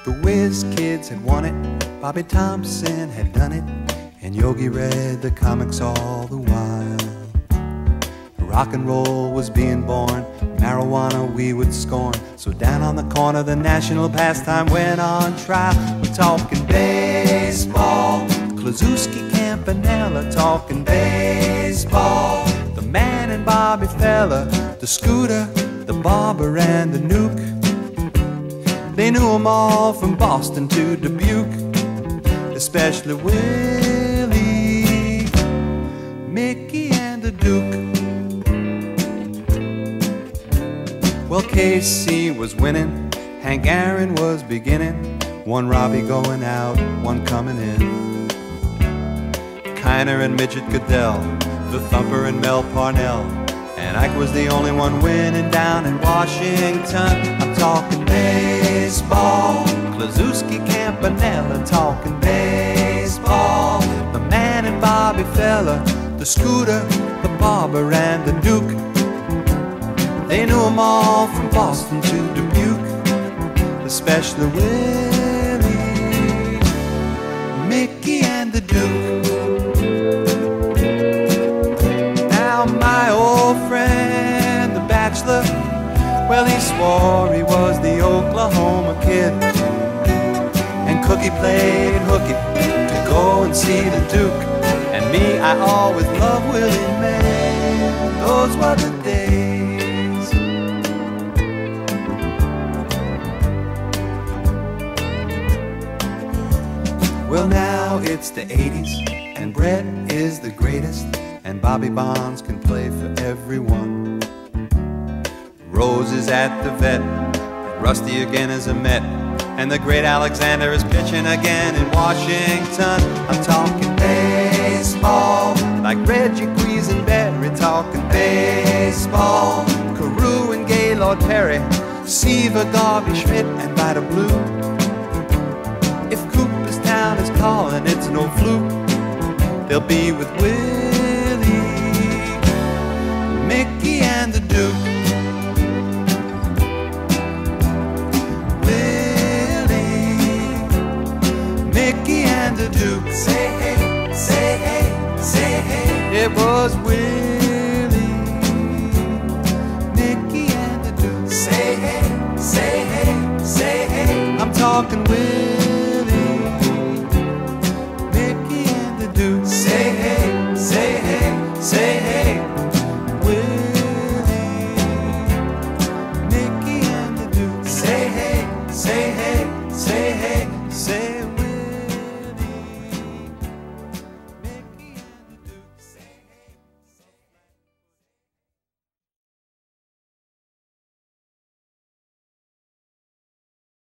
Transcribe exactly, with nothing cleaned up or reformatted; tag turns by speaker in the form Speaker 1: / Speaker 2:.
Speaker 1: The Whiz Kids had won it, Bobby Thompson had done it, and Yogi read the comics all the while. Rock and roll was being born, marijuana we would scorn. So down on the corner the national pastime went on trial. We're talking baseball, Klazuski, Campanella, talking baseball. The Man and Bobby fella, the Scooter, the Barber and the Nuke. They knew them all from Boston to Dubuque, especially Willie, Mickey and the Duke. Well, K C was winning, Hank Aaron was beginning, one Robbie going out, one coming in. Kiner and Midget Goodell, the Thumper and Mel Parnell, and Ike was the only one winning down in Washington. I'm talking baseball, Klazuski, Campanella, talking baseball. The Man and Bobby fella, the Scooter, the Barber and the Duke. They knew them all from Boston to Dubuque, especially Willie, Mickey and the Duke. Now my old friend, the bachelor, well, he swore he was the Oklahoma Kid, and Cookie played hooky to go and see the Duke. And me, I always loved Willie, man, those were the days. Well, now it's the eighties, and Brett is the greatest, and Bobby Bonds can play for everyone. Rose is at the vet, Rusty again is a Met, and the great Alexander is pitching again in Washington. I'm talking baseball, like Reggie Quisenberry, talking baseball. Carew and Gaylord Perry, Seaver, Garvey, Schmidt, and Vida Blue. If Cooperstown is calling, it's no fluke. They'll be with Willie, Mickey and the Duke. Willie, Mickey and the Duke. Say hey, say hey, say hey. It was Willie, Mickey and the Duke. Say hey, say hey, say hey. I'm talking Willie.